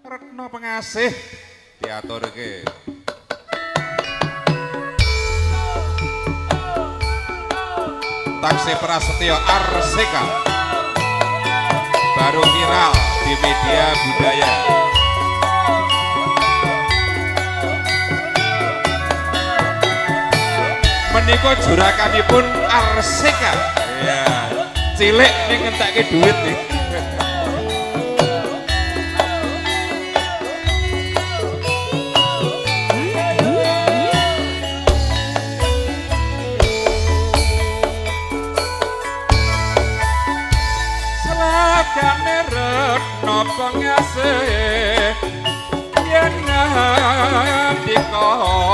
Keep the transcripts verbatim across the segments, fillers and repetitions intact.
Retno Pengasih diaturke. Taksi Prasetyo Arsika baru viral di media budaya. Menika jurakanipun Arsika. Ya, cilik ning ngentekke duit nih. Selakane Retno Pengasih yen ngandika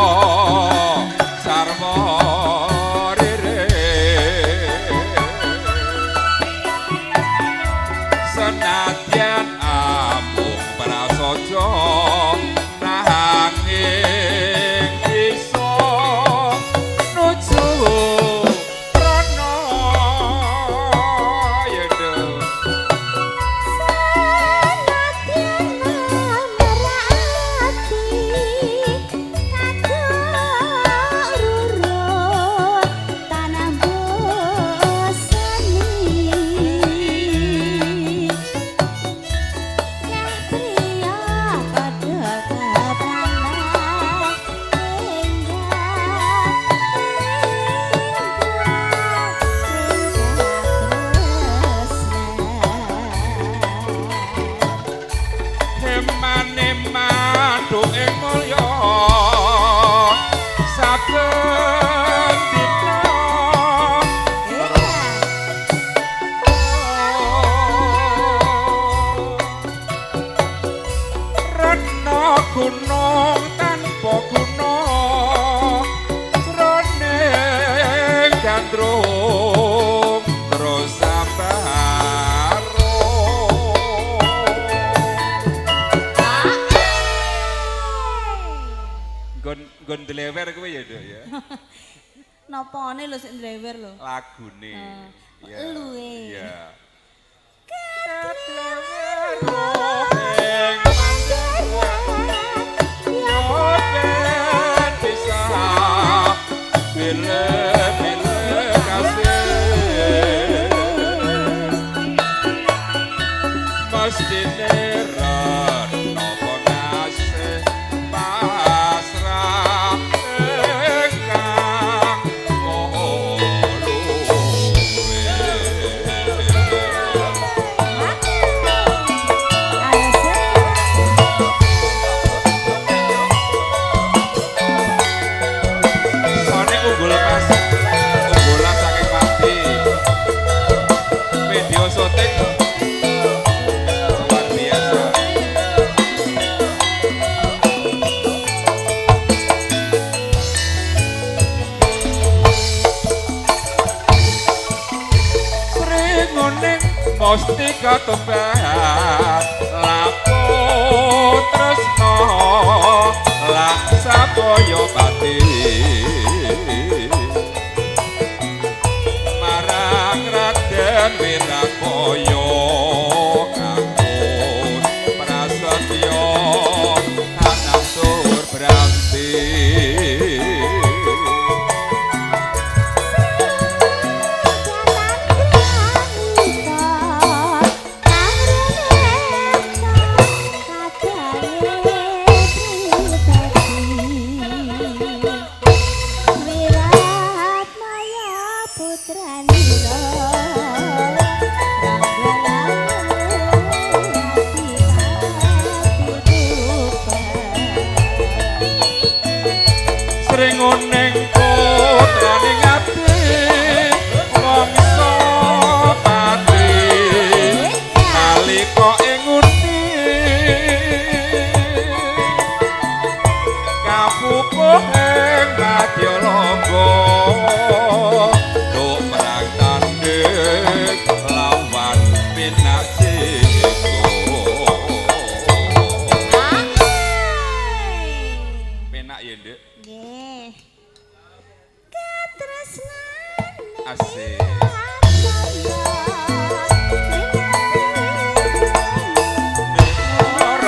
sarwa rere senadyan amung prasaja nanging iso nuju prana yendo gunung tanpa guna jroning gandrung terus sambaro nggon nggon delewer kowe ya Dok ya. Napane lho sik delewer lho. Lagune. Ya. Luwe. Iya. Mustika tobat lapo tresno lak sapoyo pati marang Raden Wirapaya kanggo prasetyo Anasur Branti Thank you.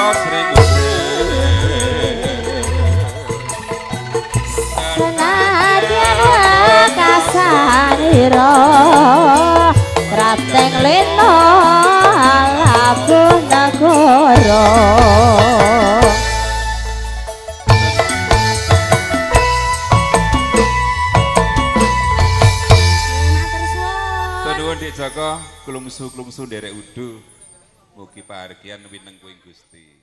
Sira Sri Gusti senadyan kasanira Prateng lena labuh nagara Nuwun Dik Joko klungsu-klungsu nderek udu mugi pahargyan wineng kuing Gusti